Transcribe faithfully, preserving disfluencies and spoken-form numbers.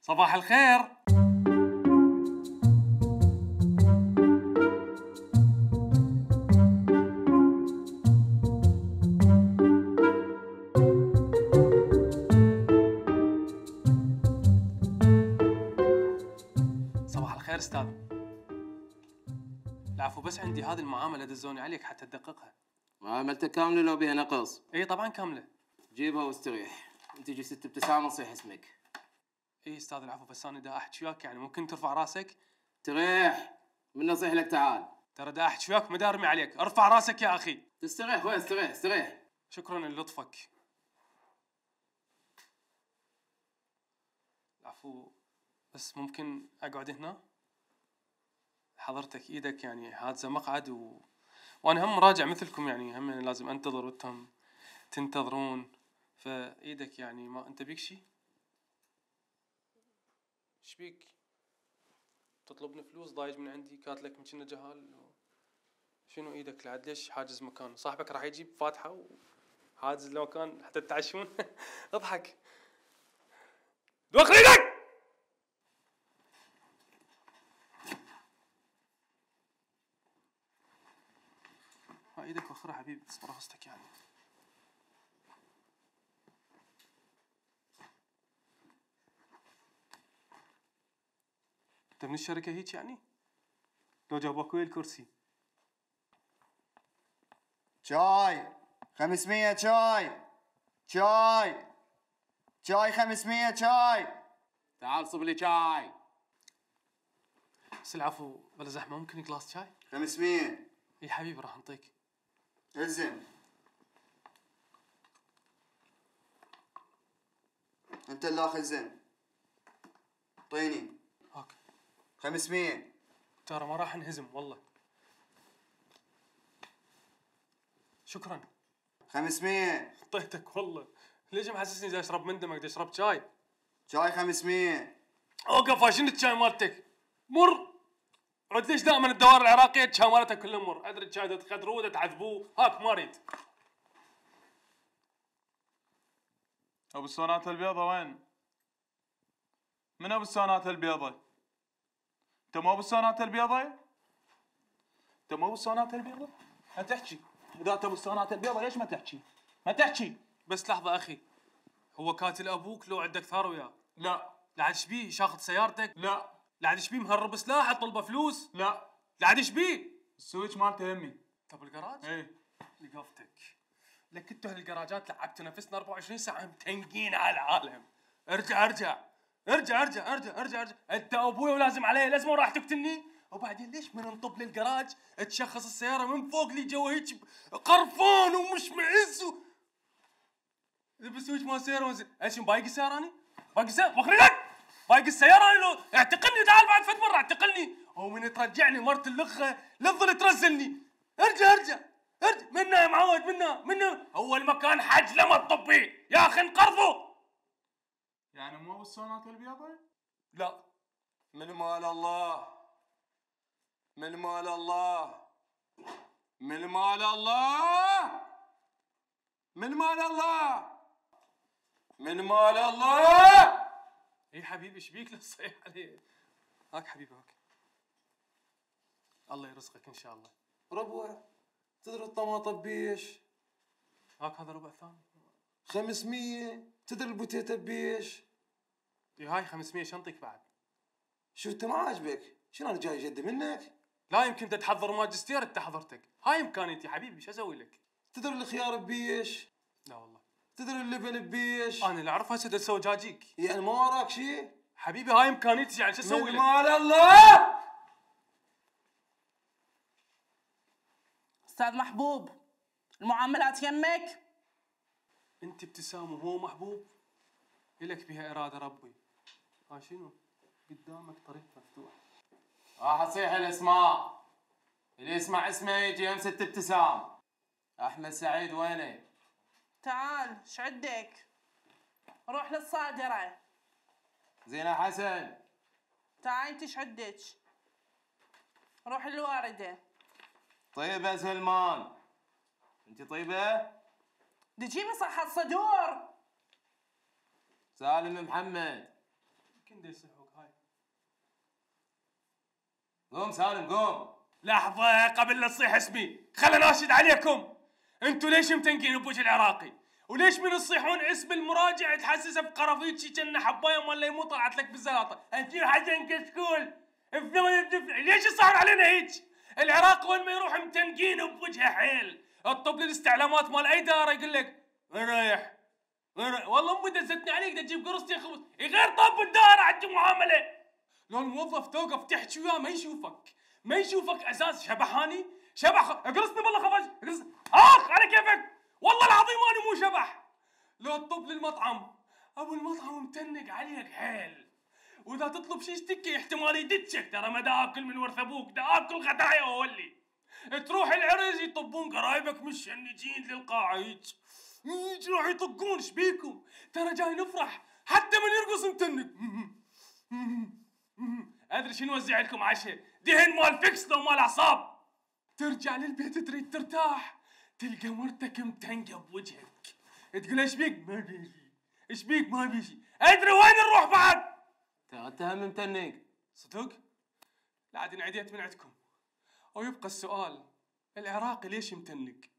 صباح الخير. صباح الخير استاذ. العفو، بس عندي هذه المعامله دزوني عليك حتى تدققها. معاملتك كامله لو بيها نقص؟ اي طبعا كامله. جيبها واستريح. انت جي ست ابتسامه نصيح اسمك. اي استاذ العفو، بس انا دا احكي وياك، يعني ممكن ترفع راسك؟ تريح من نصيح لك، تعال. ترى دا احكي وياك، ما ارمي عليك، ارفع راسك يا اخي. تستريح وين؟ استريح استريح. شكرا للطفك. العفو، بس ممكن اقعد هنا؟ حضرتك ايدك يعني هذا مقعد و... وانا هم راجع مثلكم، يعني هم لازم انتظر وانتم تنتظرون، فايدك يعني ما انت بيك شي؟ ايش بيك؟ تطلبني فلوس؟ ضايج من عندي؟ كاتلك من كنا جهال؟ شنو ايدك لعد؟ ليش حاجز مكان؟ صاحبك راح يجيب فاتحه وحاجز المكان حتى تتعشون؟ اضحك. دوخ ايدك. ها ايدك وخرها حبيبي، بس براسك يعني. انت من الشركة هيك يعني؟ لو جابوك ويا الكرسي. شاي خمسمية، شاي شاي شاي خمسمية، شاي. تعال صب لي شاي. بس العفو بلا زحمة، ممكن جلاس شاي؟ خمسمية. اي حبيبي راح نعطيك. الزم. انت اللي اخذ زين. اعطيني. هاك خمسمية. ترى ما راح نهزم والله. شكرا. خمسمية. طيتك والله. ليش محسسني جاي اشرب من دمك؟ جاي اشرب شاي. شاي خمسمية. اوقف، شنو الشاي مالتك؟ مر. عد ليش دائما الدوائر العراقيه الشاي مالتها كله مر؟ ادري الشاي تخدروه تعذبوه، هاك ما اريد. ابو السونات البيضة وين؟ من ابو السونات البيضة؟ انت مو ابو السونات البيضة؟ انت مو ابو السونات البيضة؟ ما تحكي، اذا انت ابو السونات البيضة ليش ما تحكي؟ ما تحكي. بس لحظه اخي، هو كاتل ابوك لو عندك ثار وياه؟ لا. لعد ايش بيه؟ شاخذ سيارتك؟ لا. لعد ايش بيه؟ مهرب سلاح طلبه فلوس؟ لا. لعد ايش بيه؟ السويتش مالته يمي. طب الجراج؟ ايه. لقفتك. لك انتوا هالجراجات لعبتوا نفسنا أربعة وعشرين ساعه متنقين على العالم. ارجع ارجع ارجع ارجع ارجع ارجع ارجع، انت ابوي ولازم علي لازم وراح تقتلني؟ وبعدين ليش من نطب للجراج تشخص السياره من فوق لي جو هيك قرفان ومش معز و... بسويش ما سياره ايش باقي السياره اني؟ باقي السياره بخرجك، باقي السياره اني لو اعتقلني، تعال بعد فد مره اعتقلني، او من ترجعني مرت اللخه لا تظل ترزلني. ارجع ارجع ارجع منا يا معود، منا منا، هو المكان حج لما تطبيه يا اخي انقرضوا. يعني مو ابو السونات البيضة؟ لا. من مال الله، من مال الله، من مال الله، من مال الله، من مال الله. اي حبيبي ايش بيك لا تصيح علي؟ هاك حبيبي هاك. الله يرزقك ان شاء الله. ربع. تدري الطماطم بيش؟ هاك هذا ربع ثاني. خمسمية. تدري البوتيتا بيش؟ اي هاي خمسمية شنطيك بعد. شو انت ما عاجبك؟ شنو انا جاي جدي منك؟ لا يمكن تحضر ماجستير انت حضرتك، هاي امكانيتي حبيبي، شو اسوي لك؟ تدري الخيار ببيش؟ لا والله. تدري اللبن ببيش؟ انا اللي اعرف هسه اسوي جاجيك. يعني ما وراك شيء؟ حبيبي هاي امكانيتي، يعني شو اسوي لك؟ من مال الله. استاذ محبوب، المعاملات يمك؟ انت ابتسام وهو محبوب، الك بها اراده ربي. ها شنو؟ قدامك طريق مفتوح. راح اصيح الاسماء، اللي يسمع اسمه يجي يوم ست ابتسام. احمد سعيد وينه؟ تعال شعدك. روح للصادرة. زينة حسن. تعال انت شعدك. روح للواردة. طيبة سلمان. انت طيبة؟ تجيبي صحة صدور. سالم محمد. كندا يصيحوك هاي. قوم سالم قوم. لحظة قبل لا تصيح اسمي، خلنا ناشد عليكم. انتوا ليش متنقين بوجه العراقي؟ وليش من تصيحون اسم المراجع تحسسه بقرافيتشي كأنه حبايه مال ليمون طلعت لك بالزلاطه، انت حسن كشكول افنوا الدفع، ليش يصير علينا هيك؟ العراق وين ما يروح متنقين بوجهه حيل، اطب لي الاستعلامات مال اي دار يقول لك وين رايح؟ وين رايح؟ والله امي دزتني عليك دا تجيب قرصتين خبز، غير طب الدار عندي معامله. لو الموظف توقف تحكي وياه ما يشوفك، ما يشوفك اساس شبحاني، شبح اقرصني والله خفش، اقرصني اخ على كيفك، والله العظيم انا مو شبح. لو تطب للمطعم، ابو المطعم متنق عليك حيل، واذا تطلب شي اشتكي احتمال يدتشك، ترى ما دا اكل من ورث ابوك، دا اكل غدايا وولي. تروح العرس يطبون قرايبك مشنجين للقاعه هيك، هيك راح يطقون شبيكم، ترى جاي نفرح، حتى من يرقص متنق. ادري شنو نوزع لكم عشاء، دهن مال فيكس لو مال اعصاب. ترجع للبيت تريد ترتاح، تلقى مرتك متنقه بوجهك، تقول ايش بيك؟ ما بيجي. ايش بيك؟ ما بيجي. ادري وين نروح بعد؟ انت هم متنق. صدق؟ لا عاد انعديت من عندكم. ويبقى السؤال، العراقي ليش متنق؟